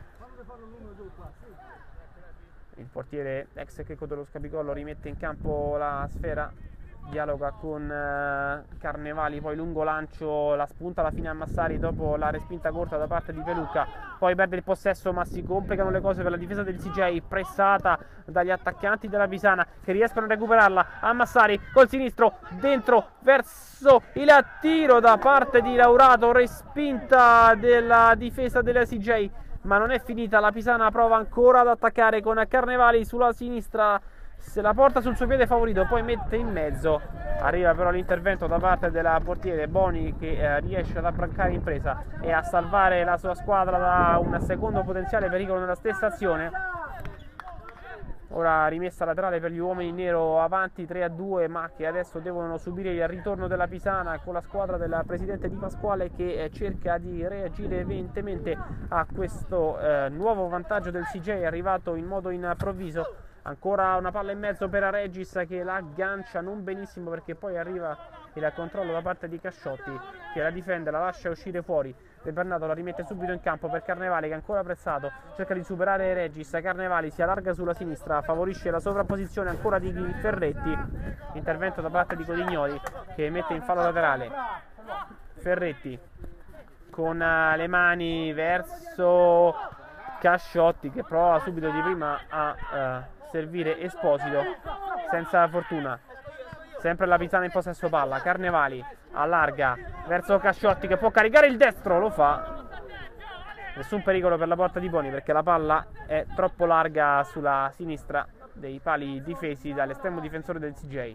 Speaker 2: Il portiere ex Checco dello Scapicollo rimette in campo la sfera, dialoga con Carnevali, poi lungo lancio, la spunta alla fine a Massari dopo la respinta corta da parte di Pelucca, poi perde il possesso ma si complicano le cose per la difesa del CJ, pressata dagli attaccanti della Pisana che riescono a recuperarla. A Massari col sinistro dentro verso il tiro da parte di Laurato, respinta della difesa della CJ, ma non è finita, la Pisana prova ancora ad attaccare con Carnevali sulla sinistra, se la porta sul suo piede favorito, poi mette in mezzo, arriva però l'intervento da parte della portiere Boni che riesce ad abbrancare in presa e a salvare la sua squadra da un secondo potenziale pericolo nella stessa azione. Ora rimessa laterale per gli uomini nero, avanti 3-2, ma che adesso devono subire il ritorno della Pisana con la squadra del presidente Di Pasquale che cerca di reagire veementemente a questo nuovo vantaggio del CJ arrivato in modo improvviso. Ancora una palla in mezzo per Regis che la aggancia non benissimo, perché poi arriva il controllo da parte di Casciotti che la difende, la lascia uscire fuori. De Bernardo la rimette subito in campo per Carnevali che è ancora pressato, cerca di superare Regis. Carnevali si allarga sulla sinistra, favorisce la sovrapposizione ancora di Ferretti. Intervento da parte di Codignoli che mette in fallo laterale. Ferretti con le mani verso Casciotti che prova subito di prima a servire Esposito senza fortuna. Sempre la Pisana in possesso palla. Carnevali allarga verso Casciotti che può caricare il destro, lo fa. Nessun pericolo per la porta di Boni perché la palla è troppo larga sulla sinistra dei pali difesi dall'estremo difensore del CJ.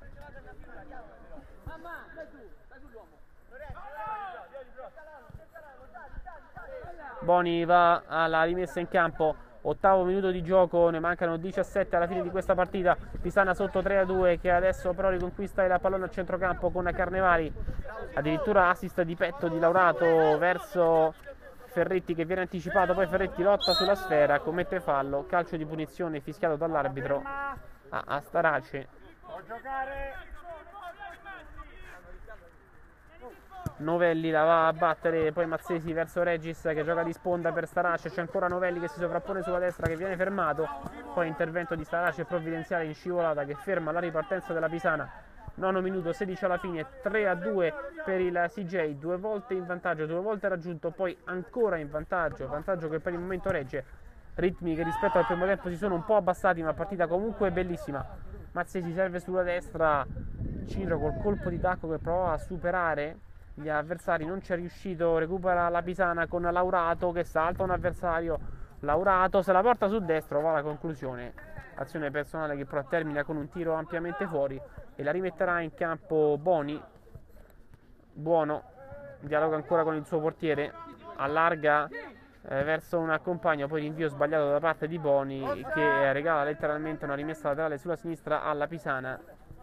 Speaker 2: Boni va alla rimessa in campo. Ottavo minuto di gioco, ne mancano 17 alla fine di questa partita. Pisana sotto 3-2 che adesso però riconquista il pallone a centrocampo con Carnevali. Addirittura assist di petto di Laurato verso Ferretti che viene anticipato, poi Ferretti lotta sulla sfera, commette fallo, calcio di punizione fischiato dall'arbitro a Starace. Novelli la va a battere, poi Mazzesi verso Regis che gioca di sponda per Starace. C'è ancora Novelli che si sovrappone sulla destra che viene fermato, poi intervento di Starace provvidenziale in scivolata che ferma la ripartenza della Pisana. Nono minuto, 16 alla fine, 3-2 per il CJ, due volte in vantaggio, due volte raggiunto, poi ancora in vantaggio, vantaggio che per il momento regge. Ritmi che rispetto al primo tempo si sono un po' abbassati, ma partita comunque bellissima. Mazzesi serve sulla destra, Ciro col colpo di tacco che prova a superare gli avversari, non ci è riuscito, recupera la Pisana con Laurato che salta un avversario. Laurato se la porta sul destro, va alla conclusione, azione personale che però termina con un tiro ampiamente fuori e la rimetterà in campo Boni. Buono, dialoga ancora con il suo portiere, allarga verso un compagno, poi rinvio sbagliato da parte di Boni che regala letteralmente una rimessa laterale sulla sinistra alla Pisana.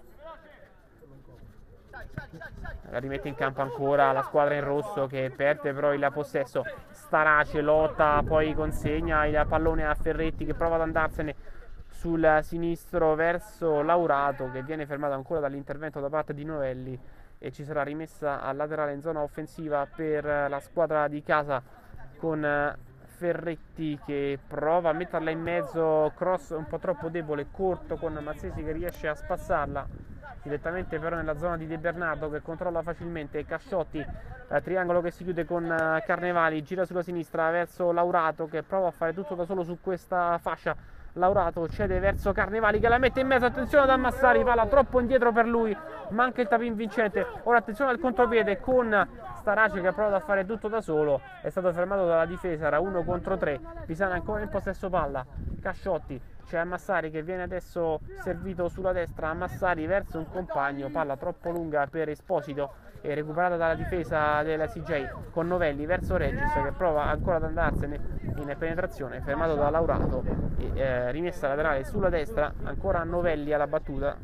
Speaker 2: La rimette in campo ancora la squadra in rosso che perde però il possesso. Starace lotta, poi consegna il pallone a Ferretti che prova ad andarsene sul sinistro verso Laurato che viene fermato ancora dall'intervento da parte di Novelli e ci sarà rimessa al laterale in zona offensiva per la squadra di casa con Ferretti che prova a metterla in mezzo, cross un po' troppo debole, corto, con Mazzesi che riesce a spassarla direttamente però nella zona di De Bernardo che controlla facilmente. Casciotti, triangolo che si chiude con Carnevali, gira sulla sinistra verso Laurato che prova a fare tutto da solo su questa fascia. Laurato cede verso Carnevali che la mette in mezzo, attenzione ad Ammassari, palla troppo indietro per lui, manca il tapin vincente. Ora attenzione al contropiede con Starace che ha provato a fare tutto da solo, è stato fermato dalla difesa, era 1 contro 3. Pisana ancora in possesso palla. Casciotti, c'è Ammassari che viene adesso servito sulla destra. Ammassari verso un compagno, palla troppo lunga per Esposito e recuperata dalla difesa della CJ con Novelli verso Regis che prova ancora ad andarsene in penetrazione, fermato da Laurato e rimessa laterale sulla destra, ancora Novelli alla battuta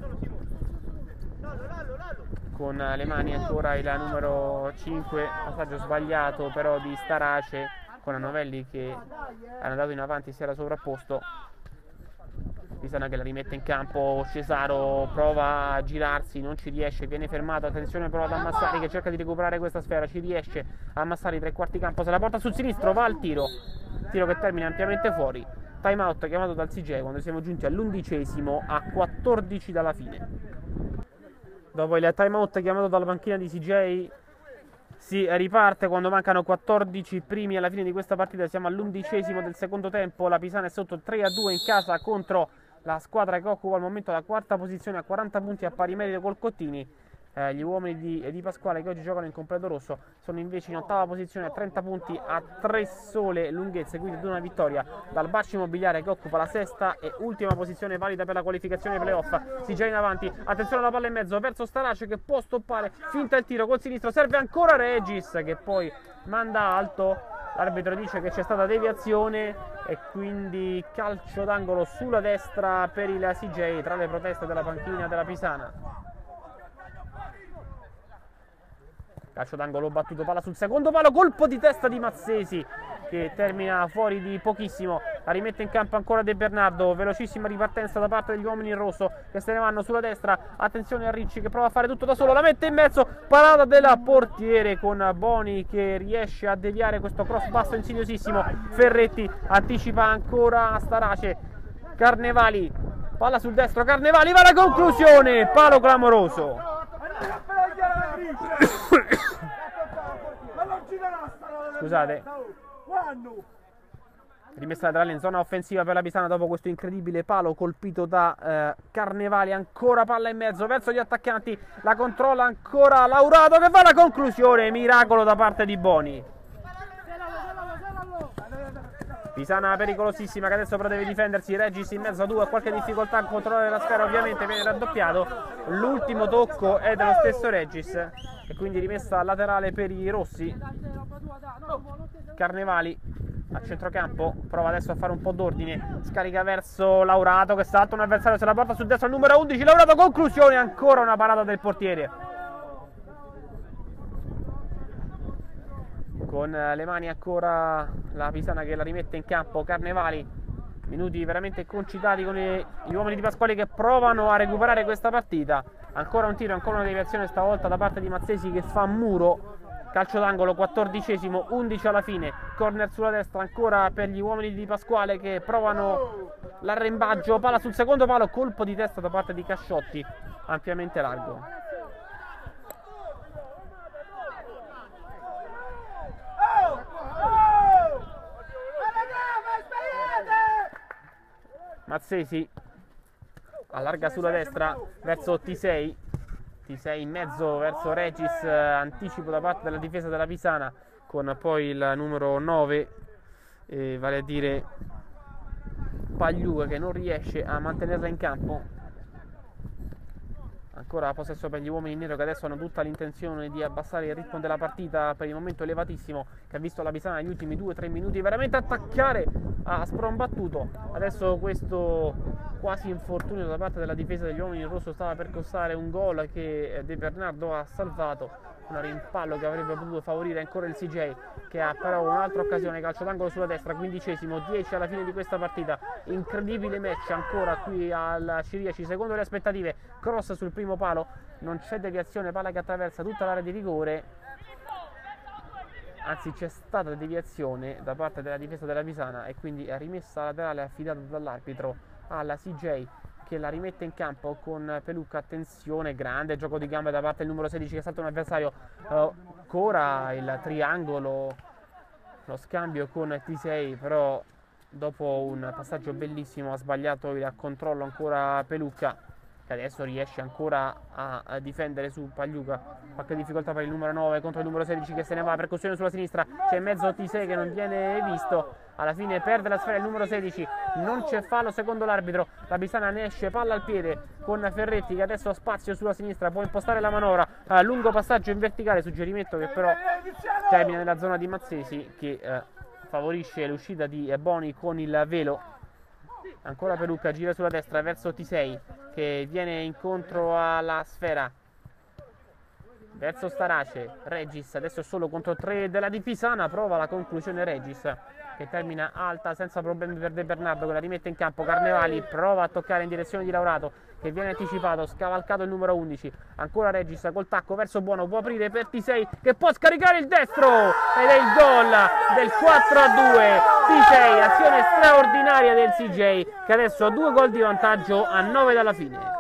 Speaker 2: con le mani ancora il numero 5, passaggio sbagliato però di Starace con Novelli che era andato in avanti, si era sovrapposto. Pisana che la rimette in campo, Cesaro prova a girarsi, non ci riesce, viene fermato, attenzione però ad Ammassari che cerca di recuperare questa sfera, ci riesce. Ammassari tre quarti campo, se la porta sul sinistro, va al tiro che termina ampiamente fuori. Time out chiamato dal CJ quando siamo giunti all'11° a 14 dalla fine. Dopo il time out chiamato dalla panchina di CJ si riparte quando mancano 14 primi alla fine di questa partita. Siamo all'11° del secondo tempo, la Pisana è sotto 3-2 in casa contro la squadra che occupa al momento la quarta posizione a 40 punti a pari merito col Cottini. Gli uomini di Pasquale che oggi giocano in completo rosso sono invece in ottava posizione a 30 punti a 3 sole lunghezze, quindi ad una vittoria dal Bacci Immobiliare che occupa la sesta e ultima posizione valida per la qualificazione playoff. Si gira in avanti, attenzione alla palla in mezzo verso Starace che può stoppare, finta il tiro col sinistro, serve ancora Regis che poi manda alto L'arbitro dice che c'è stata deviazione e quindi calcio d'angolo sulla destra per il CJ tra le proteste della panchina della Pisana. Calcio d'angolo battuto, palla sul secondo palo, colpo di testa di Mazzesi che termina fuori di pochissimo. La rimette in campo ancora De Bernardo, velocissima ripartenza da parte degli uomini in rosso che se ne vanno sulla destra. Attenzione a Ricci che prova a fare tutto da solo, la mette in mezzo, parata della portiere con Boni che riesce a deviare questo cross basso insidiosissimo. Ferretti anticipa ancora Starace, Carnevali, palla sul destro, Carnevali va alla conclusione, palo clamoroso. Scusate, rimessa laterale in zona offensiva per la Pisana dopo questo incredibile palo colpito da Carnevali. Ancora palla in mezzo verso gli attaccanti, la controlla ancora Laurato che va alla conclusione, miracolo da parte di Boni. Pisana pericolosissima che adesso però deve difendersi. Regis in mezzo a due, ha qualche difficoltà a controllare la sfera, ovviamente viene raddoppiato. L'ultimo tocco è dello stesso Regis e quindi rimessa laterale per i rossi. Carnevali a centrocampo prova adesso a fare un po' d'ordine, scarica verso Laurato che salta un avversario, se la porta sul destro al numero 11. Laurato, conclusione, ancora una parata del portiere. Con le mani ancora la Pisana che la rimette in campo. Carnevali, minuti veramente concitati con gli uomini di Pasquali che provano a recuperare questa partita. Ancora un tiro, ancora una deviazione stavolta da parte di Mazzesi che fa muro. Calcio d'angolo, 14esimo, 11 alla fine. Corner sulla destra ancora per gli uomini di Pasquale che provano l'arrembaggio. Palla sul secondo palo, colpo di testa da parte di Casciotti, ampiamente largo. Mazzesi allarga sulla destra verso T6 in mezzo verso Regis, anticipo da parte della difesa della Pisana con poi il numero 9 vale a dire Pagliuca che non riesce a mantenerla in campo. Ancora possesso per gli uomini in nero che adesso hanno tutta l'intenzione di abbassare il ritmo della partita, per il momento elevatissimo, che ha visto la Pisana negli ultimi 2-3 minuti veramente attaccare a sprombattuto. Adesso questo quasi infortunio da parte della difesa degli uomini in rosso stava per costare un gol che De Bernardo ha salvato. Un rimpallo che avrebbe potuto favorire ancora il CJ, che ha però un'altra occasione. Calcio d'angolo sulla destra, 15esimo, 10 alla fine di questa partita. Incredibile match ancora qui al Ciriaci, secondo le aspettative. Cross sul primo palo, non c'è deviazione, palla che attraversa tutta l'area di rigore. Anzi, c'è stata deviazione da parte della difesa della Pisana e quindi è rimessa laterale affidata dall'arbitro alla CJ, che la rimette in campo con Pelucca. Attenzione, grande gioco di gambe da parte del numero 16 che salta un avversario. Ancora il triangolo, lo scambio con T6, però dopo un passaggio bellissimo ha sbagliato il controllo ancora Pelucca, che adesso riesce ancora a difendere su Pagliuca. Qualche difficoltà per il numero 9 contro il numero 16 che se ne va, percussione sulla sinistra, c'è in mezzo T6 che non viene visto, alla fine perde la sfera il numero 16, non c'è fallo secondo l'arbitro. La Pisana ne esce, palla al piede con Ferretti che adesso ha spazio sulla sinistra, può impostare la manovra, lungo passaggio in verticale, suggerimento che però termina nella zona di Mazzesi che favorisce l'uscita di Boni con il velo. Ancora Pelucca, gira sulla destra verso T6 che viene incontro alla sfera verso Starace. Regis adesso è solo contro 3 della di Pisana, prova la conclusione Regis che termina alta senza problemi per De Bernardo che la rimette in campo. Carnevali prova a toccare in direzione di Laurato che viene anticipato, scavalcato il numero 11. Ancora Regis col tacco verso Buono, può aprire per T6 che può scaricare il destro ed è il gol del 4-2. T6, azione straordinaria del CJ che adesso ha 2 gol di vantaggio a 9 dalla fine.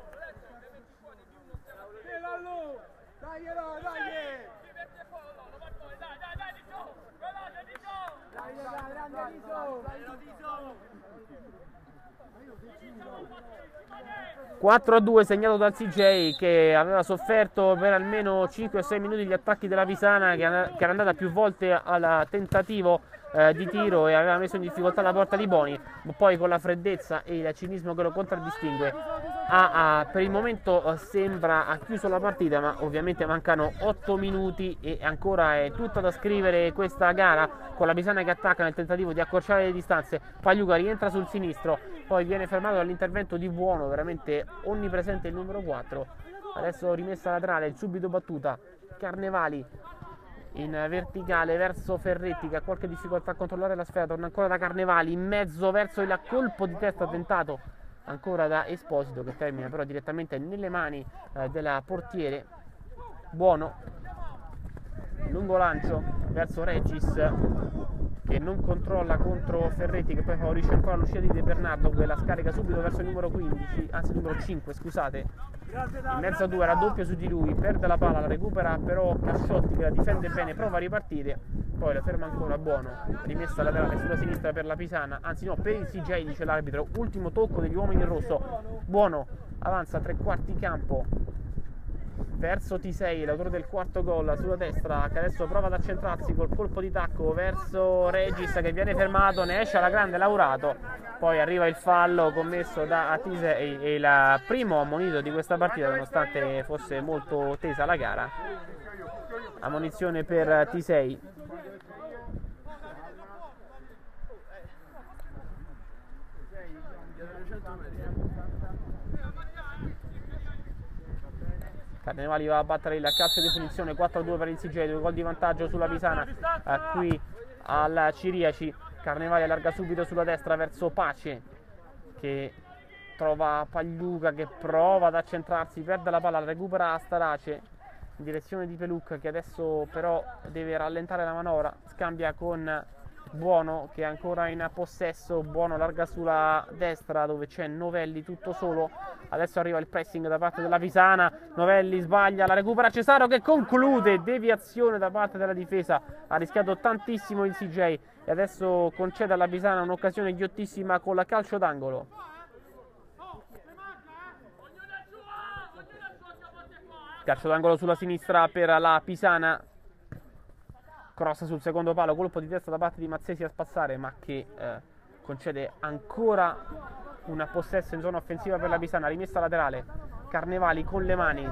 Speaker 2: (4-2) segnato dal CJ che aveva sofferto per almeno 5-6 minuti gli attacchi della Pisana, che era andata più volte al tentativo di tiro e aveva messo in difficoltà la porta di Boni, ma poi con la freddezza e il cinismo che lo contraddistingue per il momento sembra chiuso la partita, ma ovviamente mancano 8 minuti e ancora è tutta da scrivere questa gara, con la Pisana che attacca nel tentativo di accorciare le distanze. Pagliuca rientra sul sinistro, poi viene fermato dall'intervento di Buono, veramente onnipresente il numero 4. Adesso rimessa laterale, subito battuta. Carnevali in verticale verso Ferretti, che ha qualche difficoltà a controllare la sfera. Torna ancora da Carnevali in mezzo verso il colpo di testa tentato ancora da Esposito, che termina però direttamente nelle mani della portiere. Buono, lungo lancio verso Regis, che non controlla contro Ferretti, che poi favorisce ancora l'uscita di De Bernardo, che la scarica subito verso il numero 15, anzi numero 5, scusate, in mezzo a due, raddoppio su di lui, perde la palla, la recupera però Casciotti, che la difende bene, prova a ripartire, poi la ferma ancora. Buono, rimessa laterale sulla sinistra per la Pisana, anzi no, per il CJ, dice l'arbitro. Ultimo tocco degli uomini in rosso. Buono avanza tre quarti campo verso T6, l'autore del quarto gol, sulla destra, che adesso prova ad accentrarsi col colpo di tacco verso Regis, che viene fermato, ne esce alla grande Laurato. Poi arriva il fallo commesso da T6 e il primo ammonito di questa partita, nonostante fosse molto tesa la gara. Ammonizione per T6. Carnevali va a battere il calcio di punizione, 4-2 per il CJ, 2 gol di vantaggio sulla Pisana. Qui al Ciriaci, Carnevali allarga subito sulla destra verso Pace, che trova Pagliuca, che prova ad accentrarsi, perde la palla, recupera Starace in direzione di Peluc, che adesso però deve rallentare la manovra, scambia con Buono, che è ancora in possesso. Buono larga sulla destra dove c'è Novelli tutto solo. Adesso arriva il pressing da parte della Pisana, Novelli sbaglia, la recupera Cesaro, che conclude, deviazione da parte della difesa. Ha rischiato tantissimo il CJ e adesso concede alla Pisana un'occasione ghiottissima con la calcio d'angolo. Calcio d'angolo sulla sinistra per la Pisana. Cross sul secondo palo, colpo di testa da parte di Mazzesi a spassare, ma che concede ancora una possesso in zona offensiva per la Pisana. Rimessa laterale, Carnevali con le mani,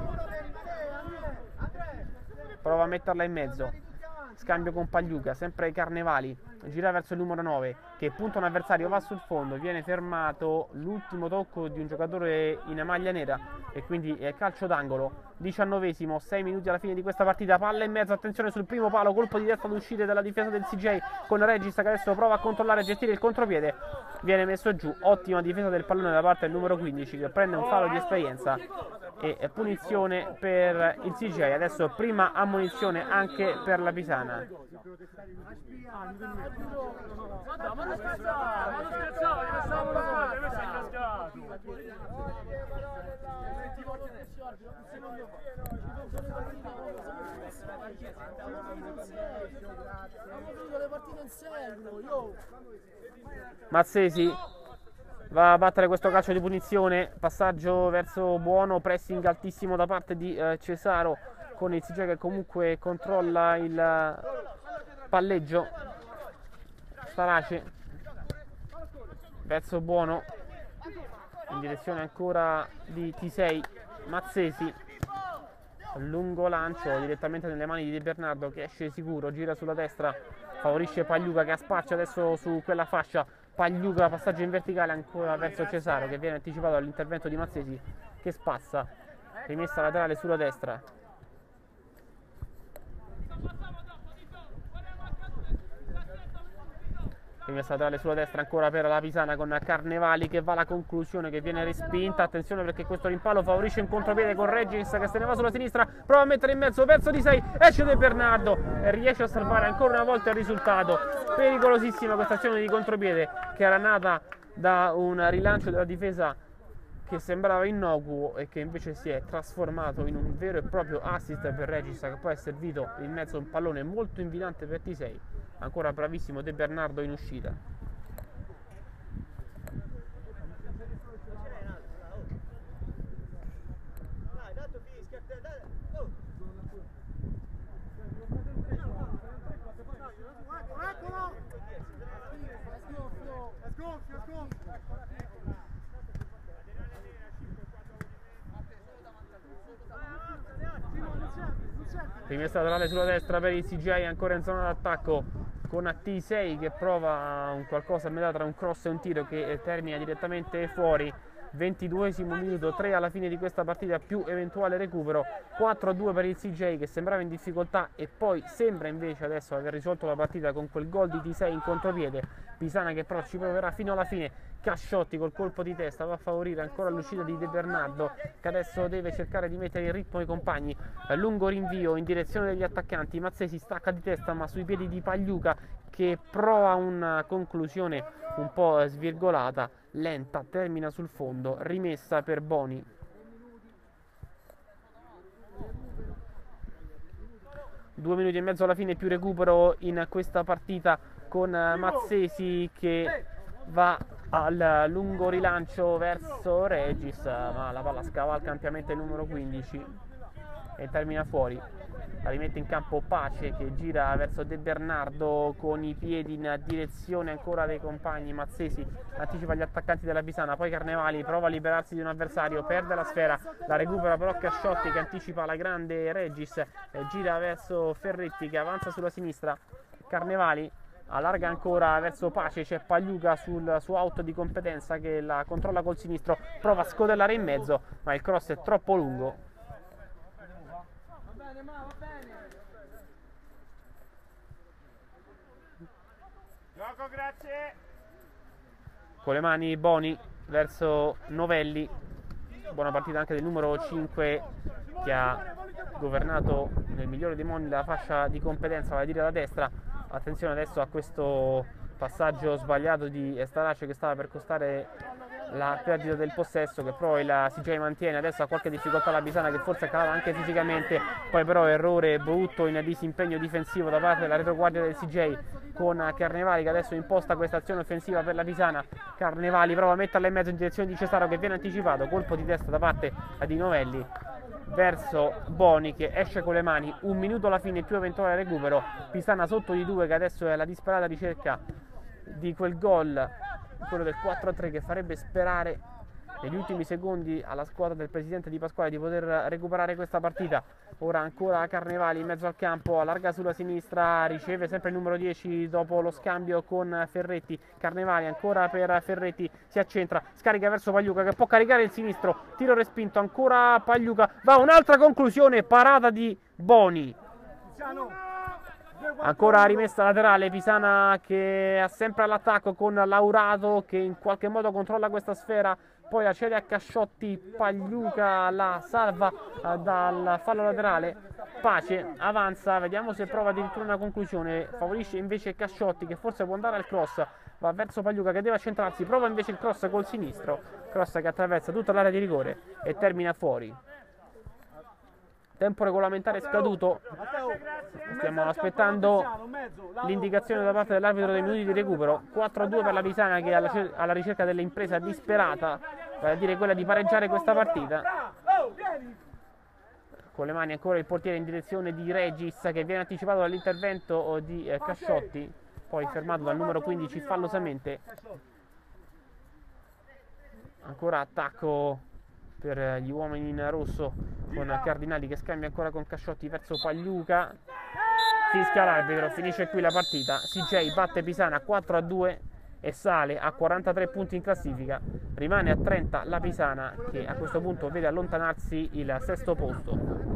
Speaker 2: prova a metterla in mezzo, scambio con Pagliuca, sempre Carnevali, gira verso il numero 9 che punta un avversario, va sul fondo, viene fermato, l'ultimo tocco di un giocatore in maglia nera e quindi è calcio d'angolo. 19esimo, 6 minuti alla fine di questa partita, palla in mezzo, attenzione sul primo palo, colpo di testa ad uscire dalla difesa del CJ con Regis, che adesso prova a controllare e gestire il contropiede, viene messo giù. Ottima difesa del pallone da parte del numero 15, che prende un fallo di esperienza e punizione per il CJ. Adesso prima ammonizione anche per la Pisana.
Speaker 3: Ma non scherzavo,
Speaker 2: Mazzesi va a battere questo calcio di punizione, passaggio verso Buono, pressing altissimo da parte di Cesaro, con il CJ che comunque controlla il palleggio. Starace verso Buono in direzione ancora di T6. Mazzesi, lungo lancio direttamente nelle mani di De Bernardo, che esce sicuro, gira sulla destra, favorisce Pagliuca, che ha spazio adesso su quella fascia. Pagliuca, passaggio in verticale ancora verso Cesaro, che viene anticipato dall'intervento di Mazzesi, che spazza. Rimessa laterale sulla destra. Rimessa laterale sulla destra ancora per la Pisana con Carnevali, che va alla conclusione, che viene respinta. Attenzione perché questo rimpallo favorisce un contropiede con Regis, che se ne va sulla sinistra, prova a mettere in mezzo verso di 6, esce De Bernardo e riesce a salvare ancora una volta il risultato. Pericolosissima questa azione di contropiede, che era nata da un rilancio della difesa che sembrava innocuo e che invece si è trasformato in un vero e proprio assist per Regis, che poi è servito in mezzo a un pallone molto invidiante per T6. Ancora bravissimo De Bernardo in uscita. rimessa laterale sulla destra per il CGI, ancora in zona d'attacco con T6 che prova un qualcosa a metà tra un cross e un tiro che termina direttamente fuori. 22esimo minuto, 3 alla fine di questa partita più eventuale recupero. 4-2 per il CJ che sembrava in difficoltà e poi sembra invece adesso aver risolto la partita con quel gol di T6 in contropiede. Pisana che però ci proverà fino alla fine. Casciotti col colpo di testa va a favorire ancora l'uscita di De Bernardo, che adesso deve cercare di mettere in ritmo i compagni. Lungo rinvio in direzione degli attaccanti. Mazzesi stacca di testa ma sui piedi di Pagliuca, che prova una conclusione un po' svirgolata, lenta, termina sul fondo, rimessa per Boni. Due minuti e mezzo alla fine più recupero in questa partita con Mazzesi che va al lungo rilancio verso Regis, ma la palla scavalca ampiamente il numero 15 e termina fuori. La rimette in campo Pace che gira verso De Bernardo con i piedi in direzione ancora dei compagni. Mazzesi anticipa gli attaccanti della Pisana, poi Carnevali prova a liberarsi di un avversario, perde la sfera, la recupera però Casciotti che anticipa la grande Regis e gira verso Ferretti che avanza sulla sinistra. Carnevali allarga ancora verso Pace, c'è Pagliuca sul suo auto di competenza che la controlla col sinistro, prova a scodellare in mezzo ma il cross è troppo lungo.
Speaker 3: Gioco, grazie.
Speaker 2: Con le mani Boni verso Novelli, buona partita anche del numero 5 che ha governato nel migliore dei modi la fascia di competenza, vale a dire la destra. Attenzione adesso a questo passaggio sbagliato di Estarace che stava per costare la perdita del possesso, che però il CJ mantiene. Adesso ha qualche difficoltà la Pisana che forse è calata anche fisicamente, poi però errore brutto in disimpegno difensivo da parte della retroguardia del CJ con Carnevali che adesso imposta questa azione offensiva per la Pisana. Carnevali prova a metterla in mezzo in direzione di Cesaro che viene anticipato, colpo di testa da parte di Novelli verso Boni che esce con le mani. Un minuto alla fine più eventuale recupero. Pisana sotto di 2 che adesso è alla disperata ricerca di quel gol, quello del 4-3 che farebbe sperare negli ultimi secondi alla squadra del presidente Di Pasquale di poter recuperare questa partita. Ora ancora Carnevali in mezzo al campo, allarga sulla sinistra, riceve sempre il numero 10 dopo lo scambio con Ferretti. Carnevali ancora per Ferretti, si accentra, scarica verso Pagliuca che può caricare il sinistro, tiro respinto, ancora Pagliuca, va un'altra conclusione, parata di Boni. Ancora rimessa laterale, Pisana che ha sempre all'attacco con Laurato che in qualche modo controlla questa sfera, poi la cede a Casciotti, Pagliuca la salva dal fallo laterale. Pace avanza, vediamo se prova addirittura una conclusione, favorisce invece Casciotti che forse può andare al cross, va verso Pagliuca che deve accentrarsi, prova invece il cross col sinistro, cross che attraversa tutta l'area di rigore e termina fuori. Tempo regolamentare scaduto, stiamo aspettando l'indicazione da parte dell'arbitro dei minuti di recupero. 4-2 per la Pisana che è alla ricerca dell'impresa disperata, vale a dire quella di pareggiare questa partita. Con le mani ancora il portiere in direzione di Regis che viene anticipato dall'intervento di Casciotti, poi fermato dal numero 15 fallosamente. Ancora attacco per gli uomini in rosso con Cardinali che scambia ancora con Casciotti verso Pagliuca. Fischia l'arbitro, finisce qui la partita. CJ batte Pisana 4-2 e sale a 43 punti in classifica. Rimane a 30 la Pisana che a questo punto vede allontanarsi il sesto posto.